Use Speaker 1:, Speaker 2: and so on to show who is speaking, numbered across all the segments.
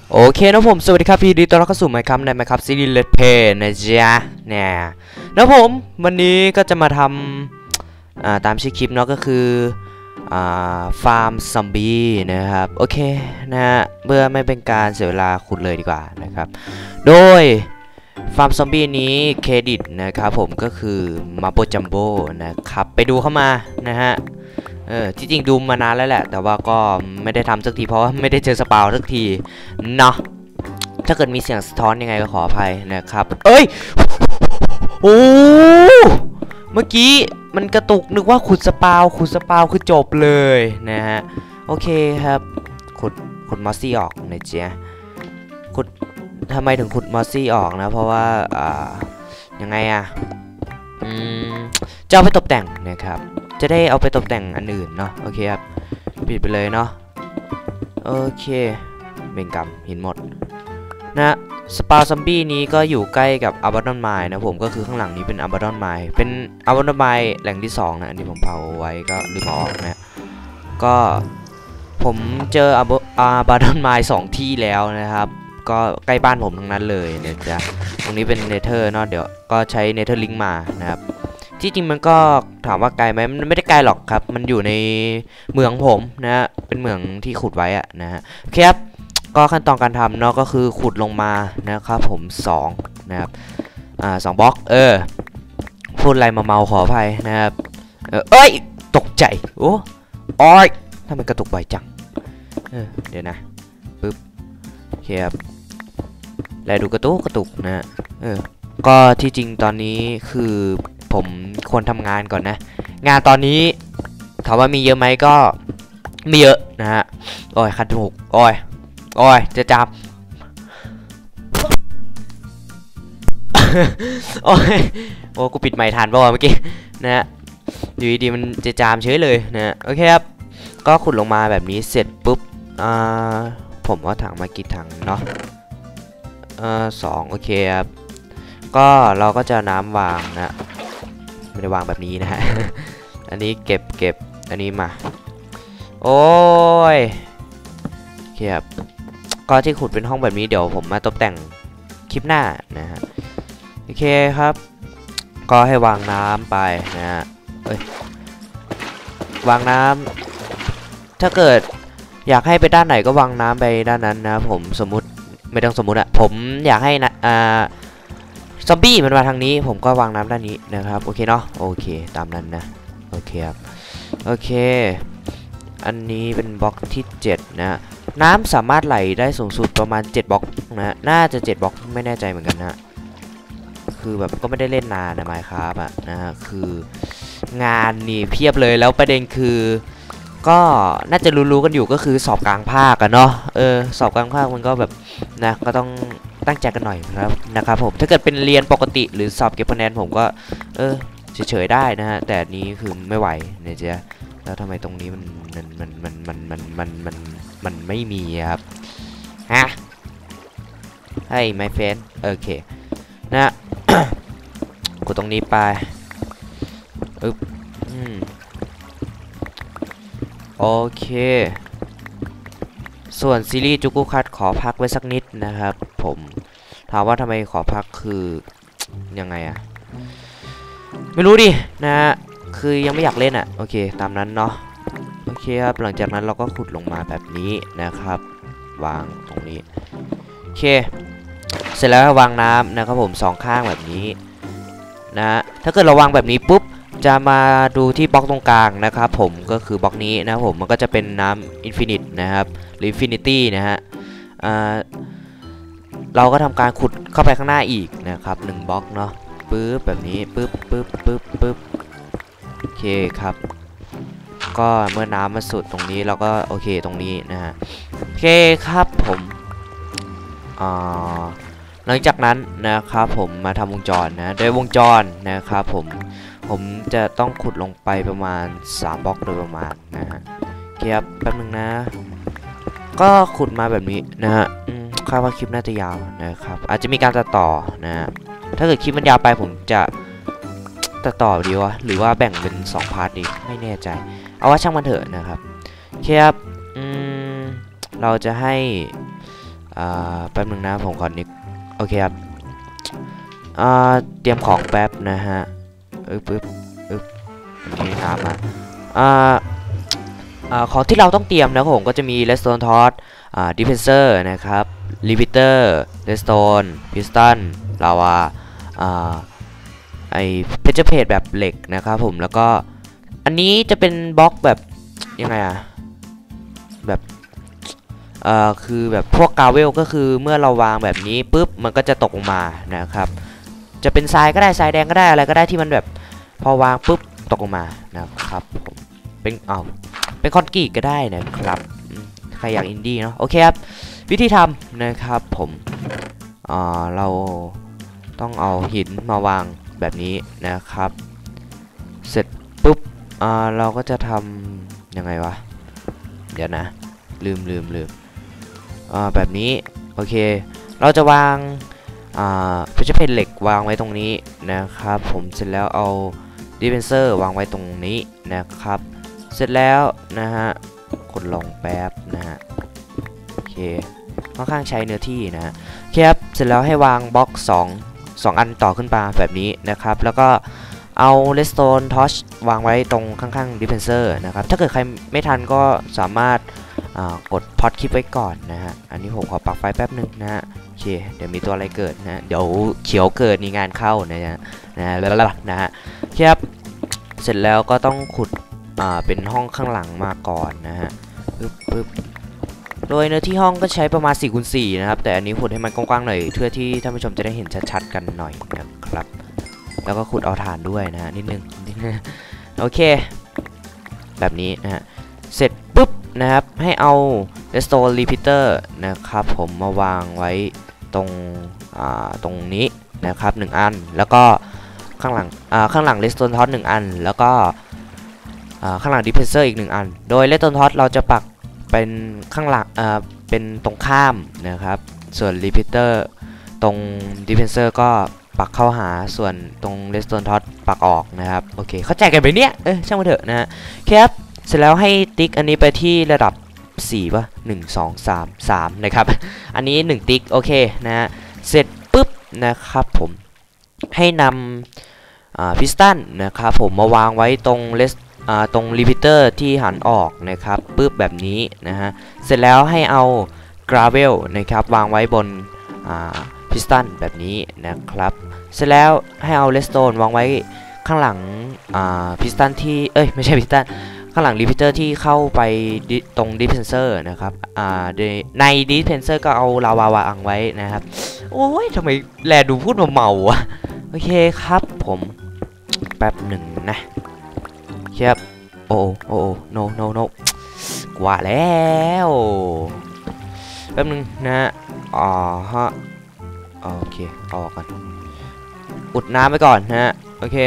Speaker 1: โอเคนะผมสวัสดีครับพี่ดีต้อนรับเข้าสู่ Minecraft ใน Minecraft ซีรีส์ Let's Play นะจ๊ะเนี่ยนะผมวันนี้ก็จะมาทำตามชื่อคลิปเนาะก็คือฟาร์มซอมบี้นะครับโอเคนะฮะเพื่อไม่เป็นการเสียเวลาขุดเลยดีกว่านะครับโดยฟาร์มซอมบี้นี้เครดิตนะครับผมก็คือมาโปจัมโบนะครับไปดูเข้ามานะฮะที่จริงดูมานานแล้วแหละแต่ว่าก็ไม่ได้ทำสักทีเพราะว่าไม่ได้เจอสปาวสักทีเนาะถ้าเกิดมีเสียงสะท้อนยังไงก็ขออภัยนะครับเอ้ยโอ้เมื่อกี้มันกระตุกนึกว่าขุดสปาวคือจบเลยนะฮะโอเคครับขุดมอสซี่ออกนะเจ๊ขุดทำไมถึงขุดมอสซี่ออกนะเพราะว่ายังไงอะจะเอาไปตกแต่งนะครับจะได้เอาไปตกแต่งอันอื่นเนาะโอเคครับปิดไปเลยเนาะโอเคเบ่งกำหินหมดนะสปาซัมบี้นี้ก็อยู่ใกล้กับอัลบาดอนไมล์นะผมก็คือข้างหลังนี้เป็นอัลบาดอนไมล์เป็นอัลบาดอนไมล์แหล่งที่2นะอันนี้ผมเผาไว้ก็ลืมออกนะก็ผมเจออัลบาดอนไมล์2ที่แล้วนะครับก็ใกล้บ้านผมทั้งนั้นเลยเนี่ยจ้ะตรงนี้เป็นเนเธอร์เนาะเดี๋ยวก็ใช้เนเธอร์ลิงก์มานะครับที่จริงมันก็ถามว่าไกลไหมมันไม่ได้ไกลหรอกครับมันอยู่ในเมืองผมนะฮะเป็นเมืองที่ขุดไว้อะนะฮะโอเคครับก็ขั้นตอนการทำเนาะก็คือขุดลงมานะครับผม2นะครับ2บล็อกพูดอะไรมาเมาขออภัยนะครับเอ้ยตกใจโอ้ยทำไมกระตุกบ่อยจังเดี๋ยวนะปึ๊บโอเคครับแล้วดูกระตุกนะก็ที่จริงตอนนี้คือผมควรทำงานก่อนนะงานตอนนี้ถามว่ามีเยอะไหมก็ไม่เยอะนะฮะโอ้ยคันจมูกโอ้ยจะจับ โอ้กูปิดไมค์ทันป่าวเมื่อกี้นะฮะอยู่ดีมันจะจามเฉยเลยนะโอเคครับก็ขุดลงมาแบบนี้เสร็จปุ๊บผมเอาถังมากี่ถังเนาะ2โอเคครับก็เราก็จะน้ำวางนะไม่ได้วางแบบนี้นะฮะ อันนี้เก็บอันนี้มาโอ้ยโอเคครับก็ที่ขุดเป็นห้องแบบนี้เดี๋ยวผมมาตกแต่งคลิปหน้านะฮะโอเคครับก็ให้วางน้ำไปนะฮะวางน้ำถ้าเกิดอยากให้ไปด้านไหนก็วางน้ำไปด้านนั้นนะผมสมมุติไม่ต้องสมมุติอะผมอยากให้นะซอมบี้มันมาทางนี้ผมก็วางน้ำด้านนี้นะครับโอเคเนาะโอเคตามนั้นนะโอเคครับโอเคอันนี้เป็นบล็อกที่7นะน้ำสามารถไหลได้สูงสุดประมาณ7บล็อกนะน่าจะ7บล็อกไม่แน่ใจเหมือนกันนะคือแบบก็ไม่ได้เล่นนานนะMinecraftอะนะฮะคืองานนี่เพียบเลยแล้วประเด็นคือก็น่าจะรู้ๆกันอยู่ก็คือสอบกลางภาคกันเนาะสอบกลางภาคมันก็แบบนะก็ต้องตั้งใจกันหน่อยนะครับผมถ้าเกิดเป็นเรียนปกติหรือสอบเก็บคะแนนผมก็เฉยๆได้นะฮะแต่นี้คือไม่ไหวเนี่ยจ๊ะแล้วทำไมตรงนี้มันไม่มีครับฮะให้ my friend โอเคนะ กดตรงนี้ไปโอเคส่วนซีรีส์จุกุคัตขอพักไว้สักนิดนะครับผมถามว่าทำไมขอพักคือยังไงอะไม่รู้ดินะฮะคือยังไม่อยากเล่นอะโอเคตามนั้นเนาะโอเคครับหลังจากนั้นเราก็ขุดลงมาแบบนี้นะครับวางตรงนี้โอเคเสร็จแล้ววางน้ำนะครับผม2ข้างแบบนี้นะถ้าเกิดเราวางแบบนี้ปุ๊บจะมาดูที่บล็อกตรงกลางนะครับผมก็คือบล็อกนี้นะผมมันก็จะเป็นน้ำอินฟินิตนะครับหรืออินฟินิตี้นะฮะเราก็ทำการขุดเข้าไปข้างหน้าอีกนะครับ1บล็อกเนาะปึ๊บแบบนี้ปึ๊บโอเคครับก็เมื่อน้ำมาสุดตรงนี้เราก็โอเคตรงนี้นะฮะโอเคครับผมหลังจากนั้นนะครับผมมาทำวงจรนะโดยวงจรนะครับผมจะต้องขุดลงไปประมาณ3บล็อกโดยประมาณนะฮะโอเคครับแป๊บนึงนะก็ขุดมาแบบนี้นะฮะคาดว่าคลิปน่าจะยาวนะครับอาจจะมีการตัดต่อนะฮะถ้าเกิดคลิปมันยาวไปผมจะตัดต่อดีวะหรือว่าแบ่งเป็น2พาร์ทดีไม่แน่ใจเอาว่าช่างมันเถอะนะครับโอเคครับเราจะให้แป๊บหนึ่งนะผมขอนิกโอเคครับเตรียมของแป๊บนะฮะปึ๊บอันนี้ตามมาของที่เราต้องเตรียมนะครับผมก็จะมี redstone torch dispenser นะครับ repeater redstone piston lava ไอเพชรเพจแบบเหล็กนะครับผมแล้วก็อันนี้จะเป็นบล็อกแบบยังไงแบบคือแบบพวกกาเวลก็คือเมื่อเราวางแบบนี้ปุ๊บมันก็จะตกลงมานะครับจะเป็นทรายก็ได้ทรายแดงก็ได้อะไรก็ได้ที่มันแบบพอวางปุ๊บตกลงมานะครับผมเป็นคอนกรีตก็ได้นะครับใครอยากอินดี้เนาะโอเคครับวิธีทำนะครับผมเราต้องเอาหินมาวางแบบนี้นะครับเสร็จปุ๊บเราก็จะทำยังไงวะเดี๋ยวนะลืมแบบนี้โอเคเราจะวางเพชรเพชรเหล็กวางไว้ตรงนี้นะครับผมเสร็จแล้วเอาดิสเพนเซอร์วางไว้ตรงนี้นะครับเสร็จแล้วนะฮะกดลองแป๊บนะฮะโอเคค่อนข้างใช้เนื้อที่นะฮะครับเสร็จแล้วให้วางบล็อก2อันต่อขึ้นมาแบบนี้นะครับแล้วก็เอา redstone torch วางไว้ตรงข้างๆ dispenser นะครับถ้าเกิดใครไม่ทันก็สามารถกดพอดคลิปไว้ก่อนนะฮะอันนี้ผมขอปักไฟแป๊บหนึ่งนะฮะโอเคเดี๋ยวมีตัวอะไรเกิดนะเดี๋ยวเขียวเกิดมีงานเข้านะฮะนะฮะครับเสร็จแล้วก็ต้องขุดเป็นห้องข้างหลังมาก่อนนะฮะปึ๊บโดยเนื้อที่ห้องก็ใช้ประมาณ4x4นะครับแต่อันนี้ขุดให้มันกว้างๆหน่อยเพื่อที่ท่านผู้ชมจะได้เห็นชัดๆกันหน่อยนะครับแล้วก็ขุดเอาถ่านด้วยนะฮะนิดนึงโอเคแบบนี้นะฮะเสร็จปุ๊บนะครับให้เอา redstone repeater นะครับผมมาวางไว้ตรงนี้นะครับ1อันแล้วก็ข้างหลัง redstone torch 1อันแล้วก็ข้างหลัง dispenser อีก1อันโดย redstone torch เราจะปักเป็นข้างหลังเป็นตรงข้ามนะครับส่วน repeater ตรง dispenser ก็ปักเข้าหาส่วนตรง redstone torch ปักออกนะครับโอเคเข้าใจกันไปเนี้ยช่างมันเถอะนะฮะครับเสร็จแล้วให้ติ๊กอันนี้ไปที่ระดับ4ป่ะ1 2 3 3นะครับอันนี้1ติ๊กโอเคนะฮะเสร็จปุ๊บนะครับผมให้นำพิสตันนะครับผมมาวางไว้ตรงรีพิเตอร์ที่หันออกนะครับปุ๊บแบบนี้นะฮะเสร็จแล้วให้เอากราเวลนะครับวางไว้บนพิสตันแบบนี้นะครับเสร็จแล้วให้เอาเลสโตนวางไว้ข้างหลังพิสตันที่ไม่ใช่พิสตันข้างหลังรีพิเตอร์ที่เข้าไปตรงดิสเพนเซอร์นะครับในดิสเพนเซอร์ก็เอาลาวาวางไว้นะครับโอ้ยทำไมแลดูพูดเมาๆอะโอเคครับผมแป๊บหนึ่งนะครับโอ้ no กว่าแล้วแป๊บนึงนะฮะฮะโอเคเอาออกก่อนอุดน้ำไปก่อนนะฮะโอเค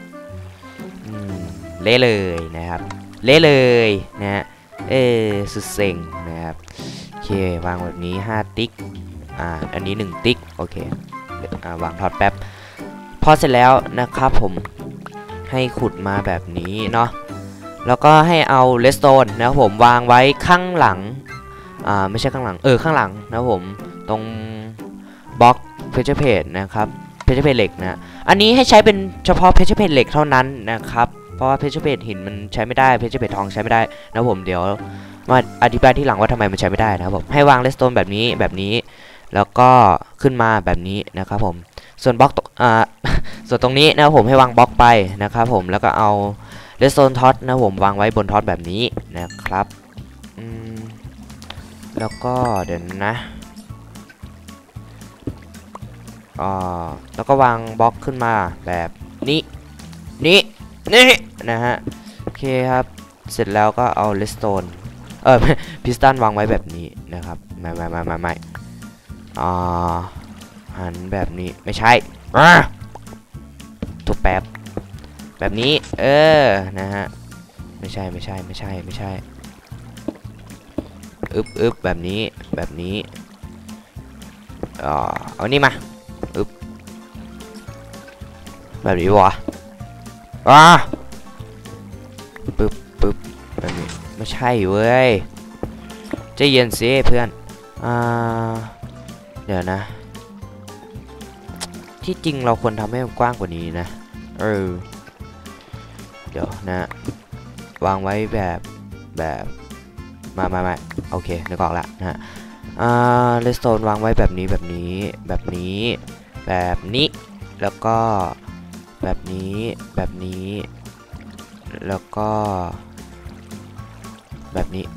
Speaker 1: เละเลยนะครับเละเลยนะฮะสุดเซ็งนะครับโอเควางแบบนี้5ติ๊กอันนี้1ติ๊กโอเควางทอดแป๊บพอเสร็จแล้วนะครับผมให้ขุดมาแบบนี้เนาะแล้วก็ให้เอาเลสโตนนะครับผมวางไว้ข้างหลังไม่ใช่ข้างหลังข้างหลังนะครับผมตรงบล็อกเพชรเพจนะครับเพชรเพจเหล็กนะอันนี้ให้ใช้เป็นเฉพาะเพชรเพจเหล็กเท่านั้นนะครับเพราะว่าเพชรเพจหินมันใช้ไม่ได้เพชรเพจทองใช้ไม่ได้นะผมเดี๋ยวมาอธิบายที่หลังว่าทำไมมันใช้ไม่ได้นะครับผมให้วางเลสโตนแบบนี้แล้วก็ขึ้นมาแบบนี้นะครับผมส่วนบล็อกส่วนตรงนี้นะครับผมให้วางบล็อกไปนะครับผมแล้วก็เอาredstone torch นะผมวางไว้บนท็อตแบบนี้นะครับแล้วก็เดี๋ยวนะแล้วก็วางบล็อกขึ้นมาแบบนี้นะฮะโอเคครับเสร็จแล้วก็เอา redstone piston วางไว้แบบนี้นะครับไม่หันแบบนี้ไม่ใช่ถูกแป๊บแบบนี้นะฮะไม่ใช่อึบแบบนี้เอานี่มาอึบแบบนี้วะปึ๊บแบบนี้ไม่ใช่เว้ยใจเย็นสิเพื่อนเดี๋ยวนะที่จริงเราควรทำให้มันกว้างกว่านี้นะเดี๋ยวนะวางไว้แบบมาโอเคนึกออกละนะฮะเลสโตนวางไว้แบบนี้แล้วก็แบบนี้แล้วก็แบบนี้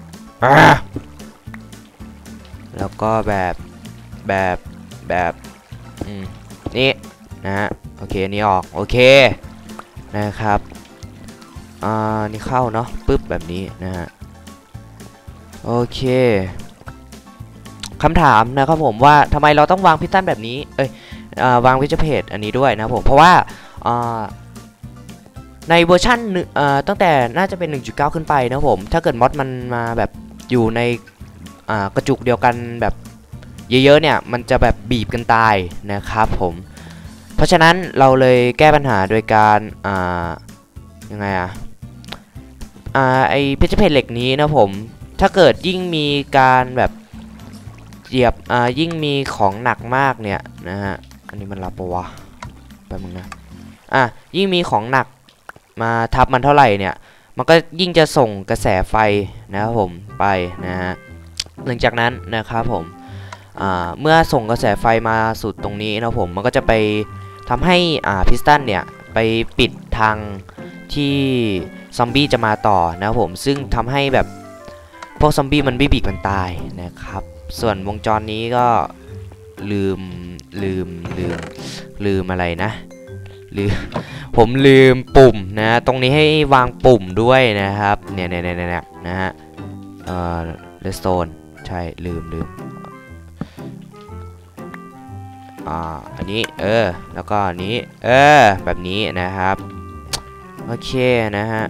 Speaker 1: แล้วก็แบบนี่นะฮะโอเคนี่ออกโอเคนะครับนี่เข้าเนาะปึ๊บแบบนี้นะฮะโอเคคำถามนะครับผมว่าทำไมเราต้องวางพิสตันแบบนี้วางวิจเพจอันนี้ด้วยนะผมเพราะว่าในเวอร์ชันตั้งแต่น่าจะเป็น 1.9 ขึ้นไปนะผมถ้าเกิดมอดมันมาแบบอยู่ในกระจุกเดียวกันแบบเยอะๆเนี่ยมันจะแบบบีบกันตายนะครับผมเพราะฉะนั้นเราเลยแก้ปัญหาโดยการยังไงไอเพชรเพชรเหล็กนี้นะผมถ้าเกิดยิ่งมีการแบบเหยียบยิ่งมีของหนักมากเนี่ยนะฮะอันนี้มันรับปะวะแป๊บนึงนะยิ่งมีของหนักมาทับมันเท่าไหร่เนี่ยมันก็ยิ่งจะส่งกระแสไฟนะครับผมไปนะฮะหลังจากนั้นนะครับผมเมื่อส่งกระแสไฟมาสุดตรงนี้นะผมมันก็จะไปทำให้พิสตันเนี่ยไปปิดทางที่ซอมบี้จะมาต่อนะครับผมซึ่งทำให้แบบพวกซอมบี้มันบีบมันตายนะครับส่วนวงจรนี้ก็ลืมอะไรนะผมลืมปุ่มนะตรงนี้ให้วางปุ่มด้วยนะครับเนี่ยนะฮะเลสโตนใช่ลืมอันนี้แล้วก็อันนี้แบบนี้นะครับโอเคนะฮะ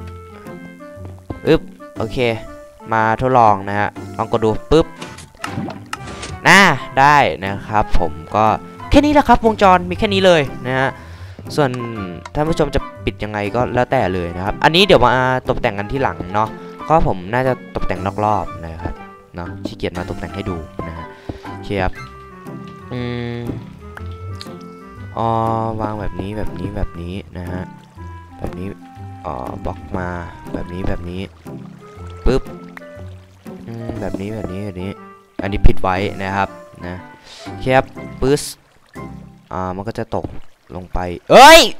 Speaker 1: โอเคมาทดลองนะฮะลองกดดูปึ๊บได้นะครับผมก็แค่นี้แหละครับวงจรมีแค่นี้เลยนะฮะส่วนท่านผู้ชมจะปิดยังไงก็แล้วแต่เลยนะครับอันนี้เดี๋ยวมาตกแต่งกันที่หลังเนาะก็ผมน่าจะตกแต่งนอกรอบนะครับเนาะขี้เกียจมาตกแต่งให้ดูนะฮะโอเคครับวางแบบนี้นะฮะแบบนี้บล็อกมาแบบนี้ปึ๊บแบบนี้อันนี้ผิดไว้นะครับนะแคบปึ๊สมันก็จะตกลงไปโอ้ย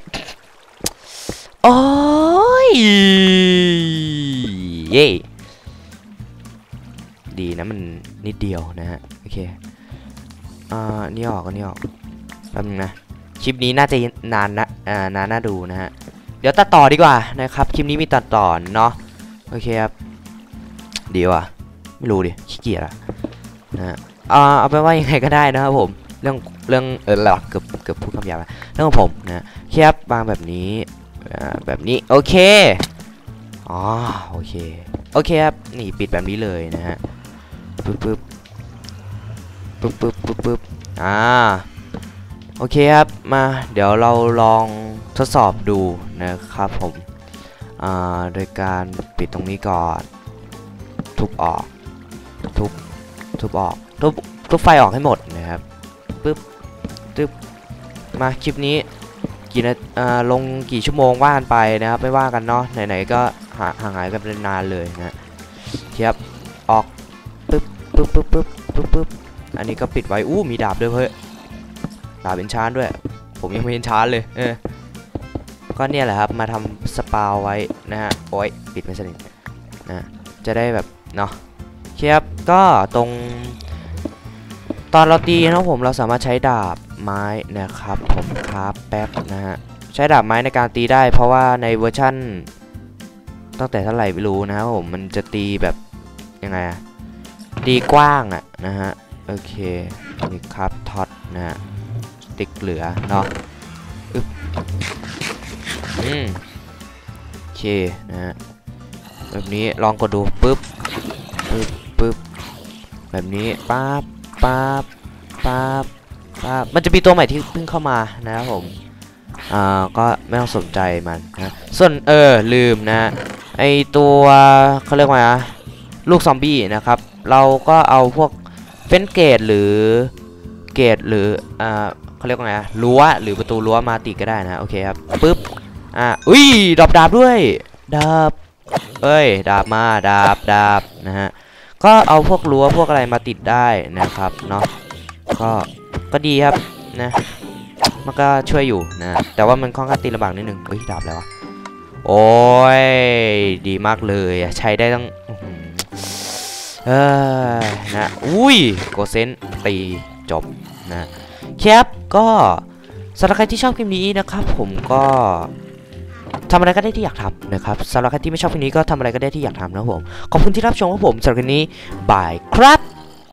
Speaker 1: เย่ดีนะมันนิดเดียวนะฮะโอเคนี่ออกแป๊บนึงนะคลิปนี้น่าจะนานนะน่าดูนะฮะเดี๋ยวตัดต่อดีกว่านะครับคลิปนี้มีตัดต่อเนาะโอเคครับดีว่ะไม่รู้ดิขี้เกียจอะนะฮะเอาไปว่ายังไงก็ได้นะครับผมเรื่องหลักเกือบพูดคำหยาบเรื่องของผมนะแคบวางแบบนี้โอเคโอเคครับนี่ปิดแบบนี้เลยนะฮะปึ๊บโอเคครับมาเดี๋ยวเราลองทดสอบดูนะครับผมโดยการปิดตรงนี้ก่อนทุบออกทุบไฟออกให้หมดนะครับปึ๊บมาคลิปนี้ลงกี่ชั่วโมงว่ากันไปนะครับไม่ว่ากันเนาะไหนๆก็ห่างหายกันเป็นนานเลยนะครับออกปึ๊บอันนี้ก็ปิดไว้มีดาบด้วยเฮ้ยดาบเป็นชานด้วยผมยังไม่เห็นชานเลยก็เนี่ยแหละครับมาทำสปาวไว้นะฮะโอ้ยปิดไม่สนิทนะจะได้แบบเนาะครับก็ตรงตอนเราตีนะผมเราสามารถใช้ดาบไม้นะครับผมครับแป๊บนะฮะใช้ดาบไม้ในการตีได้เพราะว่าในเวอร์ชั่นตั้งแต่เท่าไหร่ไม่รู้นะครับผมมันจะตีแบบยังไงตีกว้างนะฮะโอเคนี่ครับท็อตนะฮะติ๊กเหลือเนาะโอเคนะฮะแบบนี้ลองกดดูปึ๊บแบบนี้ปั๊บมันจะมีตัวใหม่ที่เพิ่งเข้ามานะครับผมก็ไม่ต้องสนใจมันนะส่วนลืมนะไอตัวเขาเรียกว่าลูกซอมบี้นะครับเราก็เอาพวกเฟนเกตหรือเกตหรือเขาเรียกว่าไงรั้วหรือประตูรั้วมาติดก็ได้นะโอเคครับปึ๊บอุ้ยดาบด้วยดาบเอ้ยดาบมาดาบนะฮะก็เอาพวกรั้วพวกอะไรมาติดได้นะครับเนาะก็ดีครับนะมันก็ช่วยอยู่นะแต่ว่ามันค่อนข้างตีลำบากนิดนึงเฮ้ยดาบอะไรวะโอ้ยดีมากเลยใช้ได้ตั้งนะอุ้ยโกเซนตีจบนะครับก็สำหรับใครที่ชอบคลิปนี้นะครับผมก็ทำอะไรก็ได้ที่อยากทำนะครับสำหรับใครที่ไม่ชอบคลิปนี้ก็ทำอะไรก็ได้ที่อยากทำนะครับผมขอบคุณที่รับชมครับผมสำหรับคลิปนี้บายครับ